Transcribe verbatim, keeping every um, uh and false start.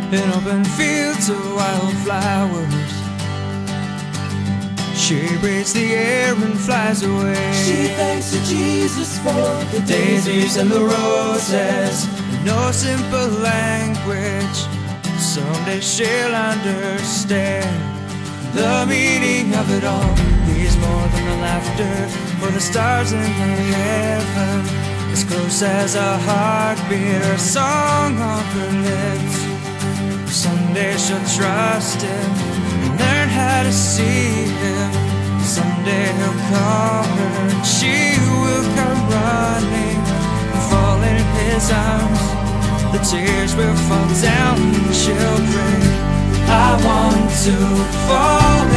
in open fields of wildflowers. She breathes the air and flies away. She thanks to Jesus for the daisies and the roses, no simple language. Someday she'll understand the meaning of it all. He's more than the laughter or the stars in the heaven, as close as a heartbeat or a song on her lips. Someday she'll trust him and learn how to see him. Someday he'll call her and she will come running and fall in his arms. The tears will fall down and she'll pray, I want to fall